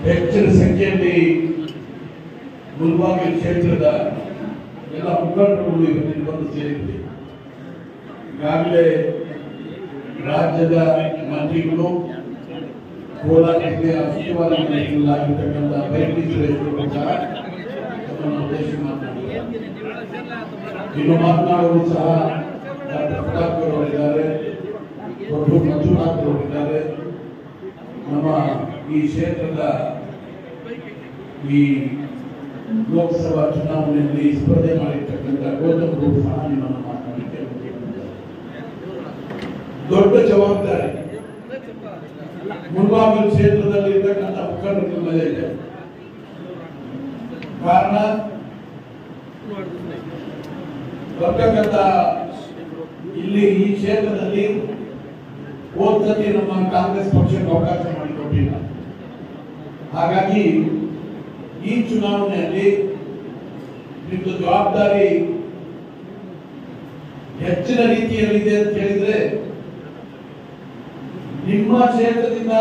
ಹೆಚ್ಚಿನ ಸಂಖ್ಯೆಯಲ್ಲಿ ಮುಲ್ಬಾಗಿಲು ಕ್ಷೇತ್ರದ ಎಲ್ಲ ಮುಖಂಡರುಗಳು ಇವತ್ತಿಗೆ ಬಂದು ಸೇರಿದೆ. ಈಗಾಗಲೇ ರಾಜ್ಯದ ಮಂತ್ರಿಗಳು, ಕೋಲಾರ ಜಿಲ್ಲೆಯ ಉಸ್ತುವಾರಿ ಮಂತ್ರಿಗಳಾಗಿರ್ತಕ್ಕಂಥ ಬೈರತಿ ಸುರೇಶ್ ಸಹ ತಮ್ಮನ್ನು ಉದ್ದೇಶಿಸಿ ಮಾತನಾಡಿದ್ದಾರೆ. ಇನ್ನು ಮಾತನಾಡುವುದು ಸಹ ಡಾಕ್ಟರ್ ಪ್ರತಾಪ್ ಅವರಿದ್ದಾರೆ, ಪ್ರಭು ಮಂಜುನಾಥ್ ಅವರಿದ್ದಾರೆ. ನಮ್ಮ ಈ ಕ್ಷೇತ್ರದ ಈ ಲೋಕಸಭಾ ಚುನಾವಣೆಯಲ್ಲಿ ಸ್ಪರ್ಧೆ ಮಾಡಿರ್ತಕ್ಕಂಥ ಗೌತಮ್ ಗೌಡ್ ಸಹ ನಿಮ್ಮನ್ನು ಮಾತನಾಡಲಿಕ್ಕೆ ದೊಡ್ಡ ಜವಾಬ್ದಾರಿ ಮುಲ್ಬಾಗಿಲು ಕ್ಷೇತ್ರದಲ್ಲಿ ಇರ್ತಕ್ಕಂಥ ಮುಖಂಡರ ಮೇಲೆ ಇದೆ. ಕಾರಣ ಬರ್ತಕ್ಕಂಥ ಇಲ್ಲಿ ಈ ಕ್ಷೇತ್ರದಲ್ಲಿ ಹೋದ್ಸತಿ ನಮ್ಮ ಕಾಂಗ್ರೆಸ್ ಪಕ್ಷಕ್ಕೆ ಅವಕಾಶ ಮಾಡಿಕೊಟ್ಟಿಲ್ಲ. ಹಾಗಾಗಿ ಈ ಚುನಾವಣೆಯಲ್ಲಿ ನಿಮ್ದು ಜವಾಬ್ದಾರಿ ಹೆಚ್ಚಿನ ರೀತಿಯಲ್ಲಿದೆ ಅಂತ ಹೇಳಿದ್ರೆ, ನಿಮ್ಮ ಕ್ಷೇತ್ರದಿಂದ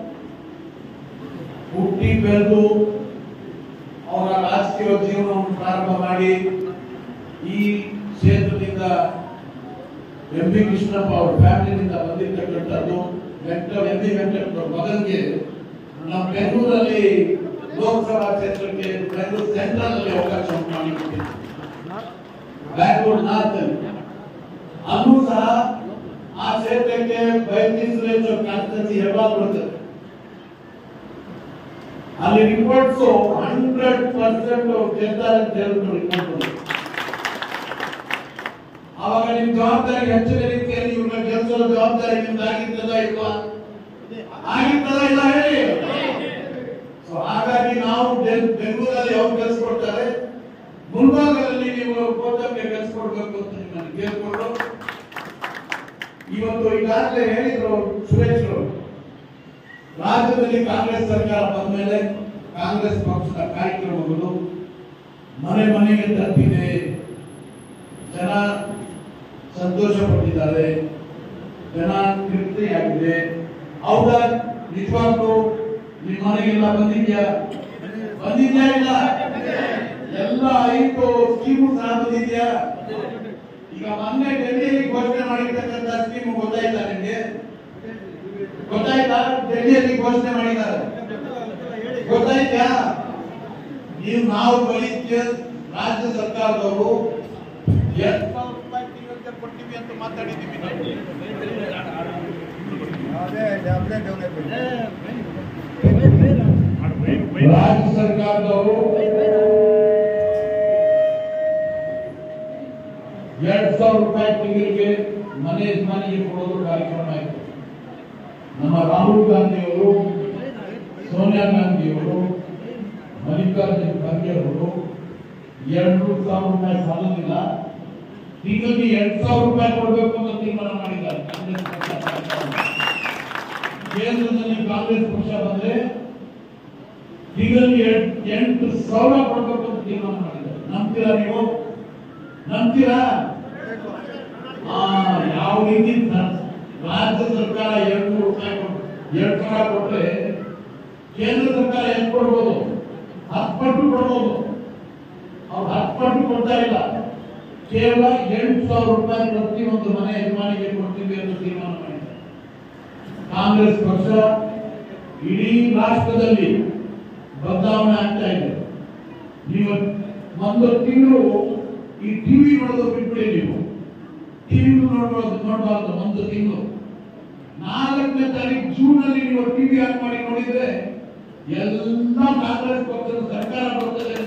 ಹುಟ್ಟಿ ಬೆಳೆದು ಅವರ ರಾಜಕೀಯ ಜೀವನವನ್ನು ಪ್ರಾರಂಭ ಮಾಡಿ ಈ ಕ್ಷೇತ್ರದಿಂದ ಎಂ ಬಿ ಕೃಷ್ಣಪ್ಪ ಅವರ ಫ್ಯಾಮಿಲಿಯಿಂದ ಬಂದಿರತಕ್ಕಂಥದ್ದು ಎಂ ಬಿ ವೆಂಕಟಪ್ಪ ಮಗನಿಗೆ ನಮ್ಮ ಬೆಂಗಳೂರಲ್ಲಿ ಲೋಕಸಭಾ ಕ್ಷೇತ್ರಕ್ಕೆ ಬೆಂಗಳೂರು ಸೆಂಟ್ರಲ್ ಅಲ್ಲಿ ಅವಕಾಶ ಮಾಡಿಕೊಟ್ಟಿದೆ. ಬ್ಯಾಂಗ್ಳೂರ್ ನಾರ್ತ್ ಅಲ್ಲೂ ಸಹ ಆ ಕ್ಷೇತ್ರಕ್ಕೆ ಬೈರತಿ ಸುರೇಶ್ ಕಾನ್ಸ್ಟಿಟ್ಯೂನ್ಸಿ ಯಾವಾಗ ಬರ್ತದೆ, ಅಲ್ಲಿ ರಿಪೋರ್ಟ್ಸ್ 100% ಗೆಲ್ತಾರೆ ಅಂತ ಹೇಳಿದ್ರು ರಿಪೋರ್ಟ್. ಆವಾಗ ನಿಮ್ ಜವಾಬ್ದಾರಿ ಹೆಚ್ಚಿನ ರೀತಿಯಲ್ಲಿ ಇವ್ರನ್ನ ಗೆಲ್ಲಿಸೋ ಜವಾಬ್ದಾರಿ ನಿಮ್ದು ಆಗಿರ್ತದ ಇಲ್ವಾ? ಆಗಿರ್ತದ ಇಲ್ಲ ಹೇಳಿ. ಸೊ ಹಾಗಾಗಿ ನಾವು ಬೆಂಗಳೂರಲ್ಲಿ ಅವ್ರು ಗೆಲ್ಸ್ಕೊಡ್ತಾರೆ, ಮುಲ್ಬಾಗಲಲ್ಲಿ ನೀವು ಕೋಟಕ್ಕೆ ಗೆಲ್ಸ್ಕೊಡ್ಬೇಕು ಅಂತ ನಿಮ್ಮನ್ನು ಕೇಳ್ಕೊಂಡು, ಇವತ್ತು ಈಗಾಗಲೇ ಹೇಳಿದ್ರು ಸುರೇಶ್ ಅವರು, ರಾಜ್ಯದಲ್ಲಿ ಕಾಂಗ್ರೆಸ್ ಸರ್ಕಾರ ಬಂದ ಮೇಲೆ ಕಾಂಗ್ರೆಸ್ ಪಕ್ಷದ ಕಾರ್ಯಕ್ರಮಗಳು ಮನೆ ಮನೆಗೆ ತಲುಪಿದೆ, ಜನ ಸಂತೋಷ ಪಟ್ಟಿದ್ದಾರೆ, ಜನ ತೃಪ್ತಿಯಾಗಿದೆ. ಹೌದಾ? ನಿಜವಾಗ್ಲೂ ನಿಮ್ಮ ಮನೆಗೆಲ್ಲ ಬಂದಿದ್ಯಾ ಇಲ್ಲ? ಎಲ್ಲ 5 ಸ್ಕೀಮು ಸಹ ಬಂದಿದ್ಯಾ? ಈಗ ಮೊನ್ನೆ ಡೆಲ್ಲಿಯಲ್ಲಿ ಘೋಷಣೆ ಮಾಡಿರ್ತಕ್ಕಂಥ ಸ್ಕೀಮ್ ಗೊತ್ತಾಯ್ತಾ ನಿಮ್ಗೆ? ಗೊತ್ತಾಯ್ತಾ? ಡೆಲ್ಲಿಯಲ್ಲಿ ಘೋಷಣೆ ಮಾಡಿದ್ದಾರೆ, ಗೊತ್ತಾಯ್ತಾ? ನಾವು ಬಲಿದ್ಯ ರಾಜ್ಯ ಸರ್ಕಾರದವರು 2,000 ರೂಪಾಯಿ ತಿಂಗಳಿಗೆ ಕೊಡ್ತೀವಿ ಅಂತ ಮಾತಾಡಿದ್ದೀವಿ ನಾವು. ರಾಜ್ಯ ಸರ್ಕಾರದವರು 2,000 ರೂಪಾಯಿ ತಿಂಗಳಿಗೆ ಮನೆ ಯಜಮಾನಿಗೆ ಕೊಡೋದು ಕಾರ್ಯಕ್ರಮ ಆಯಿತು. ನಮ್ಮ ರಾಹುಲ್ ಗಾಂಧಿ ಅವರು, ಸೋನಿಯಾ ಗಾಂಧಿ ಅವರು, ಮಲ್ಲಿಕಾರ್ಜುನ್ ಖರ್ಗೆ ಅವರು 2,000 ರೂಪಾಯಿ ಸಾಲೋದಿಲ್ಲ, ತಿಂಗಳಿಗೆ 2,000 ರೂಪಾಯಿ ಕೊಡಬೇಕು ಅಂತ ತೀರ್ಮಾನ ಮಾಡಿದ್ದಾರೆ ಕಾಂಗ್ರೆಸ್ ಪಕ್ಷ. ಕೇಂದ್ರದಲ್ಲಿ ಕಾಂಗ್ರೆಸ್ ಪಕ್ಷ ಬಂದ್ರೆ ತಿಂಗಳಿಗೆ 8,000 ಕೊಡಬೇಕು ಅಂತ ತೀರ್ಮಾನ ಮಾಡಿದ್ದಾರೆ. ನಂಬ್ತೀರಾ ನೀವು? ನಂಬ್ತೀರಾ? ಯಾವ ರೀತಿ ರಾಜ್ಯ ಸರ್ಕಾರ 200 ರೂಪಾಯಿ 2,000 ಕೊಟ್ರೆ ಕೇಂದ್ರ ಸರ್ಕಾರ ಎಷ್ಟು ಕೊಡ್ಬೋದು? 10 ಪಟ್ಟು ಕೊಡ್ಬೋದು. ಅವ್ರು 10 ಪಟ್ಟು ಕೊಡ್ತಾ ಇಲ್ಲ, ಕೇವಲ 8,000 ರೂಪಾಯಿ ಪ್ರತಿಯೊಂದು ಮನೆ ಯಜಮಾನಿಗೆ ಕೊಡ್ತೀವಿ ಅಂತ ತೀರ್ಮಾನ ಮಾಡಿದ್ದಾರೆ ಕಾಂಗ್ರೆಸ್ ಪಕ್ಷ. ಇಡೀ ರಾಷ್ಟ್ರದಲ್ಲಿ ಬದಲಾವಣೆ ಆಗ್ತಾ ಇದೆ. ನೀವು ಒಂದು ತಿಂಗಳು ಈ ಟಿವಿ ನೋಡೋದು ಬಿಟ್ಬಿಡಿ, ನೀವು ಟಿವಿ ನೋಡಬಾರ್ದು ಒಂದು ತಿಂಗಳು. 4ನೇ ತಾರೀಕು ಜೂನ್ ಅಲ್ಲಿ ನೀವು ಟಿವಿ ಆನ್ ಮಾಡಿ ನೋಡಿದ್ರೆ ಎಲ್ಲ ಕಾಂಗ್ರೆಸ್ ಪಕ್ಷದ ಸರ್ಕಾರ ಬರ್ತದೆ ಅಂತ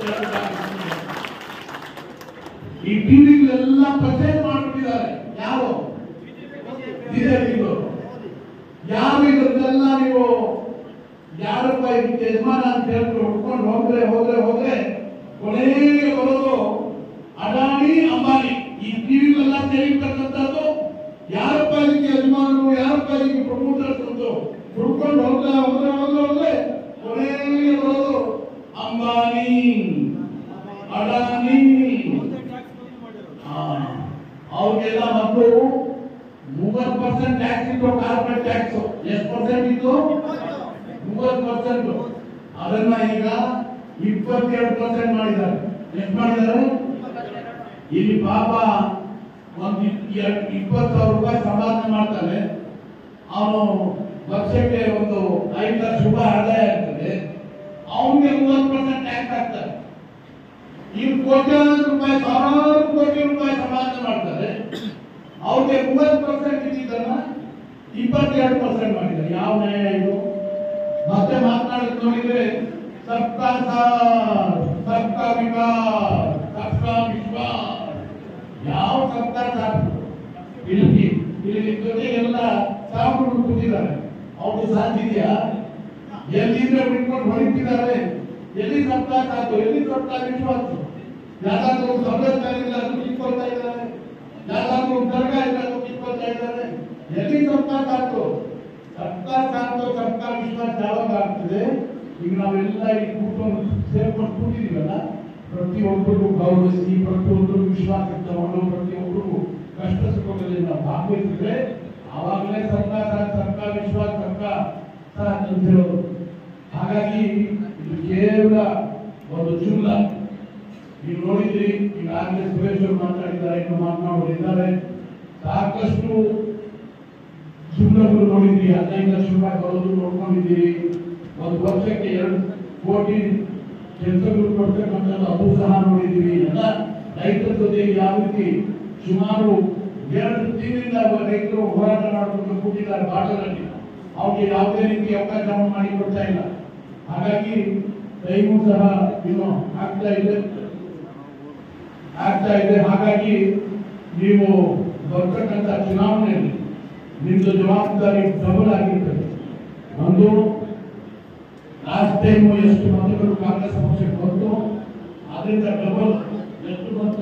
ಈ ಟಿವಿಗಳೆಲ್ಲ ಪರ್ಚೇಸ್ ಮಾಡಿಬಿಟ್ಟಿದ್ದಾರೆ. ಯಾರು? ಬಿಜೆಪಿಗಳು. ಯಾರು ಇದನ್ನೆಲ್ಲ ನೀವು ಯಾರಪ್ಪ ಇದಕ್ಕೆ ಯಜಮಾನ ಅಂತ ಹೇಳ್ಬಿಟ್ಟು ಹುಡ್ಕೊಂಡು ಹೋದ್ರೆ ಕೊನೆಗೆ ಬರೋದು ಅಡಾನಿ ಅಂಬಾನಿ. ಈ ಟಿವಿಗಳೆಲ್ಲ ತೆರೀತಕ್ಕಂಥದ್ದು ಯಾರಪ್ಪ ಇದಕ್ಕೆ ಯಜಮಾನರು, ಯಾರಪ್ಪ ಇದಕ್ಕೆ ಪ್ರಮೋಟರ್ಸ್ ಅಂತ ಹುಡ್ಕೊಂಡು ಹೋದ್ರೆ ಕೊನೆಗೆ ಬರೋದು ಅಂಬಾನಿ, ಅಡಾನಿ. ಅವ್ರಿಗೆಲ್ಲ ಮೊದಲು 30% ಟ್ಯಾಕ್ಸ್ ಇತ್ತು, ಕಾರ್ಪೊರೇಟ್ ಟ್ಯಾಕ್ಸ್. ಎಷ್ಟು ಪರ್ಸೆಂಟ್ ಇತ್ತು? 30%. ಆ ಅದನ್ನ ಈಗ 22% ಮಾಡಿದ್ದಾರೆ. ಎಷ್ಟು ಮಾಡಿದ್ದಾರೆ? ಇಲ್ಲಿ ಪಾಪ ಒಂದು 20,000 ರೂಪಾಯಿ ಸಂಪಾದನೆ ಮಾಡ್ತಾನೆ, ಅವನು ವರ್ಷಕ್ಕೆ ಒಂದು 5 ಲಕ್ಷ ರೂಪಾಯಿ ಆದಾಯ ಆಗ್ತದೆ, ಅವನಿಗೆ 30% ಟ್ಯಾಕ್ಸ್ ಆಗ್ತದೆ. ಇವ್ರು ಕೋಟ್ಯಾಂತರ ರೂಪಾಯಿ, ಸಾವಿರಾರು ಕೋಟಿ ರೂಪಾಯಿ ಸಂಪಾದನೆ ಮಾಡ್ತಾರೆ, ಅವ್ರಿಗೆ 30% ಇದ್ದಿದ್ದನ್ನ 22% ಮಾಡಿದ್ದಾರೆ. ಯಾವ ನ್ಯಾಯ ಇದು? ಮತ್ತೆ ಮಾತನಾಡೋದು ನೋಡಿದ್ರೆ ಸಬ್ಕಾ ಸಾಥ್, ಸಬ್ಕಾ ವಿಕಾಸ್, ಸಬ್ಕಾ ವಿಶ್ವಾಸ್. ಯಾವ ಸಬ್ಕಾ ಸಾಥ್? ಇಲ್ಲಿ ಜೊತೆಗೆಲ್ಲ ಸಾವುಗಳು ಕೂತಿದ್ದಾರೆ, ಅವ್ರು ಸಾಥ್ ಇದೆಯಾ? ಎಲ್ಲಿಂದ ಬಿಟ್ಕೊಂಡು ಹೊಡಿತಿದ್ದಾರೆ? ಎಲ್ಲಿ ಸಬ್ಕಾ ಸಾಥ್, ಎಲ್ಲಿ ಸಬ್ಕಾ ವಿಶ್ವಾಸ? ಯಾರಾದ್ರೂ ಸವಲತ್ತು ಇಲ್ಲ ಅದು ಕಿತ್ಕೊಳ್ತಾ ಇದ್ದಾರೆ, ಯಾರಾದ್ರೂ ದರ್ಗಾ ಇಲ್ಲ ಅದು ಕಿತ್ಕೊಳ್ತಾ ಇದ್ದಾರೆ. ಎಲ್ಲಿ ಸಬ್ಕಾ ಸಾಥ್? ಸಬ್ಕಾ ಸಾಥ್, ಸಬ್ಕಾ ವಿಶ್ವಾಸ ಯಾವಾಗ ಆಗ್ತದೆ? ಈಗ ನಾವೆಲ್ಲ ಈ ಕೂತ್ಕೊಂಡು ಸೇರ್ಕೊಂಡು ಕೂತಿದೀವಲ್ಲ, ಪ್ರತಿಯೊಬ್ಬರಿಗೂ ಗೌರವಿಸಿ, ಪ್ರತಿಯೊಬ್ಬರಿಗೂ ವಿಶ್ವಾಸ ತಗೊಂಡು, ಪ್ರತಿಯೊಬ್ಬರಿಗೂ ಕಷ್ಟ ಸುಖದಲ್ಲಿ ನಾವು ಭಾಗವಹಿಸಿದ್ರೆ ಆವಾಗಲೇ ಸಬ್ಕಾ ಸಾಥ್, ಸಬ್ಕಾ ವಿಶ್ವಾಸ, ಸಬ್ಕಾ ಸಾಥ್ ಅಂತ ಹೇಳೋದು. ಹಾಗಾಗಿ ಇದು ಕೇವಲ ಒಂದು ಜುಮ್ಲ. ನೀವು ನೋಡಿದ್ರಿ, ಈಗಾಗಲೇ ಸುರೇಶ್ ಅವರು ಮಾತಾಡಿದ್ದಾರೆ, ಇನ್ನು ಮಾತನಾಡೋರಿದ್ದಾರೆ. ಸಾಕಷ್ಟು ಜುಮ್ಲಗಳು ನೋಡಿದ್ರಿ, 15 ಲಕ್ಷ ರೂಪಾಯಿ ಬರೋದು ನೋಡ್ಕೊಂಡಿದ್ದೀರಿ. ಒಂದು ವರ್ಷಕ್ಕೆ 2 ಕೋಟಿ ಕೆಲಸಗಳು ಕೊಡ್ತಕ್ಕಂಥದ್ದು ಅದು ಸಹ ನೋಡಿದ್ದೀವಿ. ಎಲ್ಲ ರೈತರ ಜೊತೆ ಯಾವ ರೀತಿ ಸುಮಾರು 2 ತಿಂಗಳಿಂದ ರೈತರು ಹೋರಾಟ ಮಾಡಿಕೊಂಡು ಕೂತಿದ್ದಾರೆ ಬಾರ್ಡರಲ್ಲಿ, ಅವ್ರಿಗೆ ಯಾವುದೇ ರೀತಿ ಅವಕಾಶ ಮಾಡಿಕೊಡ್ತಾ ಇಲ್ಲ. ಹಾಗಾಗಿ ಟೈಮು ಸಹ ಇನ್ನು ಆಗ್ತಾ ಇದೆ. ಹಾಗಾಗಿ ನೀವು ಬರ್ತಕ್ಕಂಥ ಚುನಾವಣೆಯಲ್ಲಿ ನಿಮ್ದು ಜವಾಬ್ದಾರಿ ಡಬಲ್ ಆಗಿರ್ತದೆ. ಒಂದು, ಲಾಸ್ಟ್ ಟೈಮು ಎಷ್ಟು ಮತಗಳು ಕಾಂಗ್ರೆಸ್ ಪಕ್ಷಕ್ಕೆ ಬಂತು, ಅದರಿಂದ ಡಬಲ್ ಎಷ್ಟು ಬಂತು?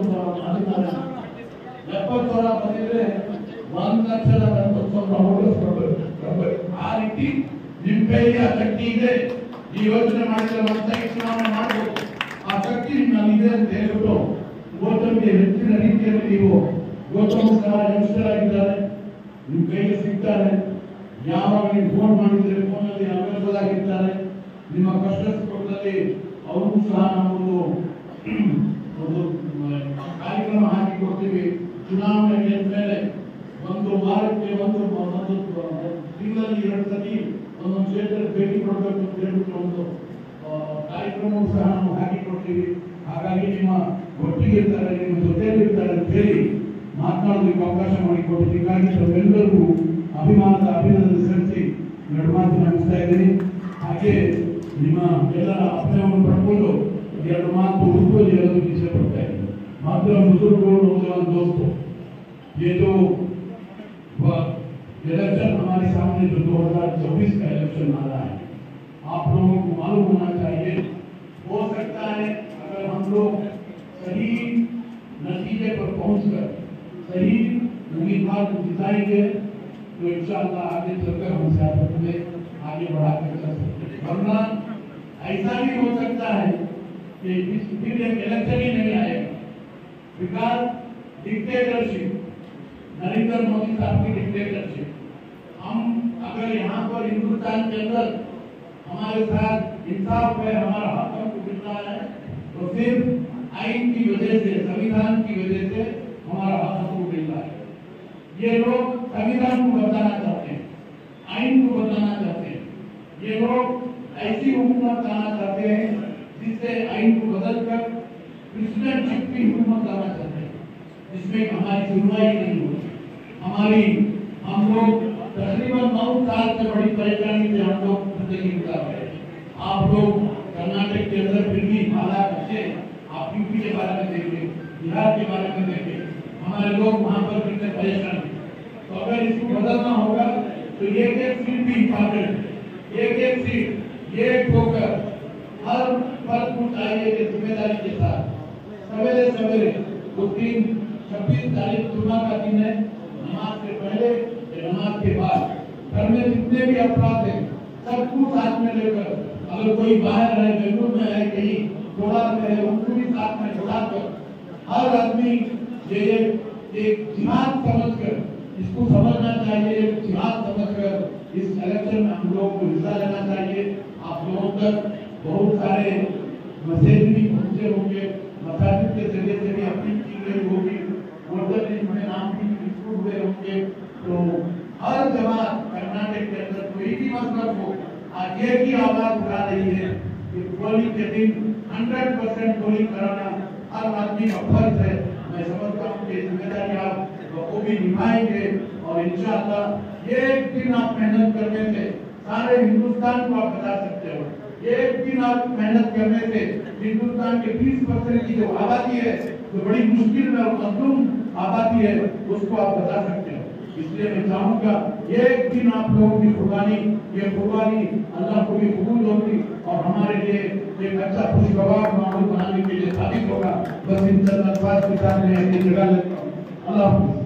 70,000 ಬಂದಿದ್ರೆ 1,80,000 ಆ ರೀತಿ ನಿಮ್ಮ ಕೈಗೆ ಆ ಶಕ್ತಿ ಇದೆ. ಈ ಯೋಚನೆ ಮಾಡಿದ್ರೆ ಒಂದ್ಸಾರಿ ಚುನಾವಣೆ ಮಾಡಬಹುದು, ಆ ಶಕ್ತಿ ನಿಮ್ಮಲ್ಲಿದೆ ಅಂತ ಹೇಳ್ಬಿಟ್ಟು ಗೌತಮ್ಗೆ ಹೆಚ್ಚಿನ ರೀತಿಯಲ್ಲಿ ನೀವು, ಗೌತಮ್ ಸಹ ಯಂಗ್ಸ್ಟರ್ ಆಗಿದ್ದಾರೆ, ನಿಮ್ಮ ಕೈಗೆ ಸಿಗ್ತಾರೆ. ಯಾವಾಗ ನೀವು ಫೋನ್ ಮಾಡಿದ್ರೆ ಫೋನಲ್ಲಿ ಅವೈಲಬಲ್ ಆಗಿರ್ತಾರೆ. ನಿಮ್ಮ ಕಷ್ಟ ಸುಖದಲ್ಲಿ ಅವ್ರಿಗೂ ಸಹ ನಾವೊಂದು ಕಾರ್ಯಕ್ರಮ ಹಾಕಿ ಕೊಡ್ತೀವಿ. ಚುನಾವಣೆ ಮೇಲೆ ಒಂದು ವಾರಕ್ಕೆ ಒಂದು ತಿಂಗಳಲ್ಲಿ 2 ಸತಿ ಒಂದೊಂದು ಕ್ಷೇತ್ರಕ್ಕೆ ಭೇಟಿ ಕೊಡಬೇಕು ಅಂತ ಹೇಳ್ಬಿಟ್ಟು ಒಂದು ಕಾರ್ಯಕ್ರಮವನ್ನು ಸಹ ನಾವು ಹಾಕಿ ಕೊಡ್ತೀವಿ. ಹಾಗಾಗಿ ನಿಮ್ಮ ಒಟ್ಟಿಗೆ ಇರ್ತಾರೆ, ನಿಮ್ಮ ಜೊತೆಯಲ್ಲಿ ಇರ್ತಾರೆ ಅಂತ ಹೇಳಿ ಮಾತನಾಡೋದಕ್ಕೆ ಅವಕಾಶ ಮಾಡಿಕೊಟ್ಟು ಹೀಗಾಗಿ ತಾವೆಲ್ಲರಿಗೂ ಅಭಿಮಾನದ ಅಭಿನಂದನೆ ಸಲ್ಲಿಸಿ ನಡುಮಾತು ನಡೆಸ್ತಾ ಇದ್ದೀನಿ. ಹಾಗೆ ನಿಮ್ಮ ಎಲ್ಲರ ಅಭಿನಯವನ್ನು ಪಡ್ಕೊಂಡು 2 ಮಾತು ಉಡುಪು ಹೇಳೋದಕ್ಕೆ ಇಷ್ಟಪಡ್ತಾ ಇದ್ದೀನಿ. मात्र बुजुर्गों नौजवान दोस्तों, ये जो इलेक्शन हमारे सामने जो 2024 का इलेक्शन आ रहा है, आप लोगों को मालूम होना चाहिए, हो सकता है अगर हम लोग सही नतीजे पर पहुंचकर सही उम्मीदवार को जिताएंगे तो इंशाअल्लाह आगे चलकर हम सियासत में आगे बढ़ाकर चल सकते हैं। वरना ऐसा भी हो सकता है कि फिर एक इलेक्शन ही नहीं आएगा, बिकॉज डिक्टेटरशिप, नरेंद्र मोदी साहब की डिक्टेटरशिप। हम अगर यहाँ पर हिंदुस्तान के अंदर हमारे साथ इंसाफ है, हमारा हक हमको मिल रहा है, तो सिर्फ आइन की वजह से, संविधान की वजह से हमारा हक हमको मिल रहा है। ये लोग संविधान को बदलना चाहते हैं, आइन को बदलना चाहते हैं। ये लोग ऐसी हुकूमत लाना चाहते हैं जिससे आइन को बदलकर प्रेसिडेंटशिप की हुकूमत लाना चाहते हैं, जिसमें हमारी सुनवाई नहीं होती। हम लोग तकरीबन 9 साल से बड़ी परेशानी से हम लोग जिंदगी गुजार रहे हैं। आप लोग कर्नाटक के अंदर फिर भी हालात अच्छे, आप यूपी के बारे में देखिए, बिहार के बारे में देखिए, हमारे लोग वहाँ पर कितने परेशान हैं। तो अगर इसको बदलना होगा तो एक सीट भी इम्पोर्टेंट है, एक सीट एक होकर हर फर्क को चाहिए कि जिम्मेदारी के साथ सवेरे सवेरे वो 26 तारीख जुम्मा का दिन है, नमाज से पहले नमाज के बाद घर में जितने भी अपराध हैं सबको साथ में लेकर, अगर कोई बाहर है, बेंगलुरु में है, कहीं थोड़ा में है, उनको भी साथ में जुड़ाकर हर आदमी ये एक जिहाद समझकर इसको समझना चाहिए, एक जिहाद समझकर इस इलेक्शन में हम लोग को हिस्सा लेना चाहिए। आप लोगों तक बहुत सारे मैसेज भी पहुंचे होंगे, मसाजिद के जरिए से भी अपील की गई होगी, वोटर लिस्ट में नाम भी इंक्लूड हुए होंगे। तो हर जमात कर्नाटक के अंदर कोई भी मसलब हो, आज एक ही आवाज उठा रही है कि होली के दिन 100% होली कराना हर आदमी का फर्ज है। मैं समझता हूँ कि जिम्मेदारी आप वो भी निभाएंगे और इंशाअल्लाह एक दिन आप मेहनत करने से सारे हिंदुस्तान को आप बता सकते हो। एक दिन आप मेहनत करने से हिंदुस्तान के 20% की जो आबादी है, जो बड़ी मुश्किल में और मजलूम आबादी है, उसको आप बता सकते हो। इसलिए मैं चाहूंगा एक दिन आप लोगों की कुर्बानी, ये कुर्बानी अल्लाह को भी कबूल होगी और हमारे लिए एक अच्छा खुशगवार माहौल बनाने के लिए साबित होगा। बस इन अल्फाज के साथ मैं अपनी जगह लेता हूँ। अल्लाह